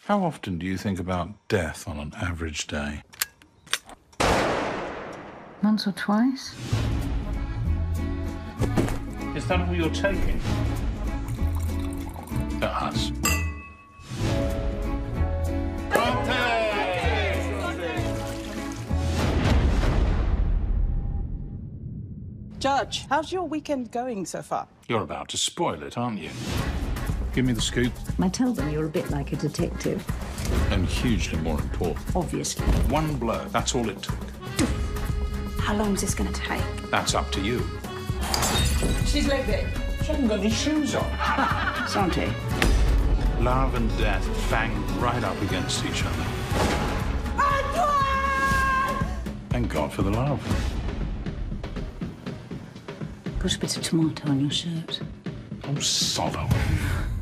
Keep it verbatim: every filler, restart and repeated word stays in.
How often do you think about death on an average day? Once or twice. Is that all you're taking? To us. Judge, how's your weekend going so far? You're about to spoil it, aren't you? Give me the scoop. I tell them you're a bit like a detective. And hugely more important. Obviously. One blow, that's all it took. How long is this going to take? That's up to you. She's like that. She hasn't got any shoes on. Santé. Love and death banged right up against each other. Antoine! Thank God for the love. Put a bit of tomato on your shirt. Oh, sod off.